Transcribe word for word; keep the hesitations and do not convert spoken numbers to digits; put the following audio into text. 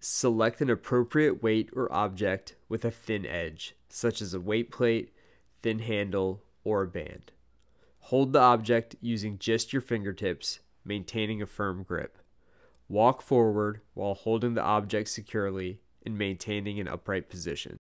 Select an appropriate weight or object with a thin edge, such as a weight plate, thin handle, or a band. Hold the object using just your fingertips, maintaining a firm grip. Walk forward while holding the object securely and maintaining an upright position.